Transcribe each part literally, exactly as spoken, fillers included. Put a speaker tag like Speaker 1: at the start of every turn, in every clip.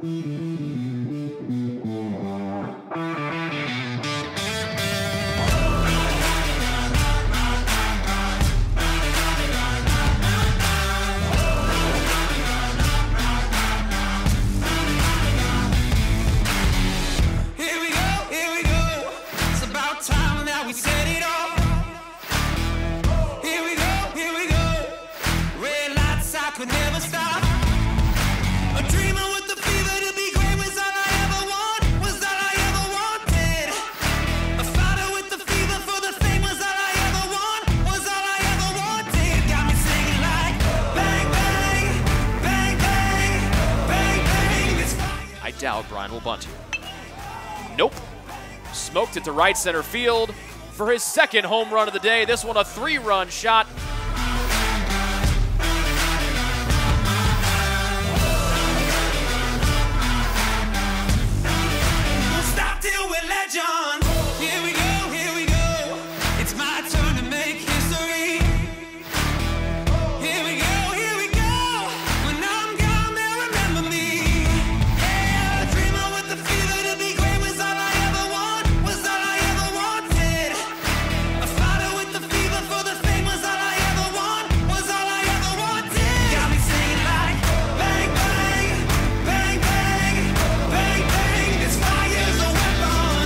Speaker 1: Could never stop. A dreamer with the fever to be great was all I ever want, was all I ever wanted. A fighter with the fever for the fame was all I ever want, was all I ever wanted. Got me singing like bang, bang, bang, bang, bang, bang. This fire.
Speaker 2: I doubt Brian will bunt here. Nope. Smoked it to right center field for his second home run of the day. This one a three-run shot.
Speaker 1: Here we go, here we go. It's my turn to make history. Here we go, here we go. When I'm gone, they'll remember me. Yeah, a dreamer with the fever to be great was all I ever want, was all I ever wanted. A fighter with the fever for the fame was all I ever want, was all I ever wanted. Got me singing like bang, bang, bang, bang, bang, bang. This fire's a weapon.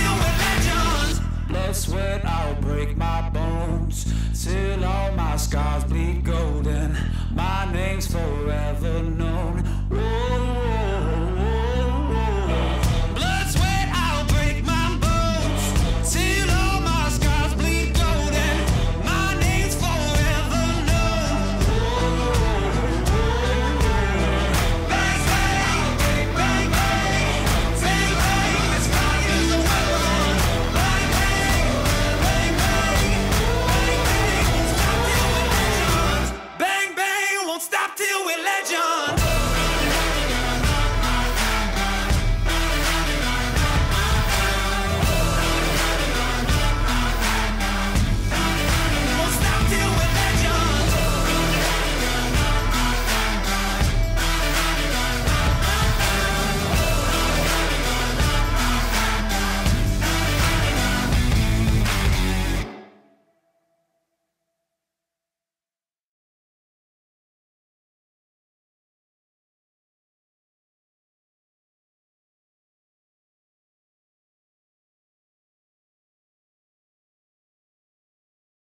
Speaker 3: Sweat, I'll break my bones till all my scars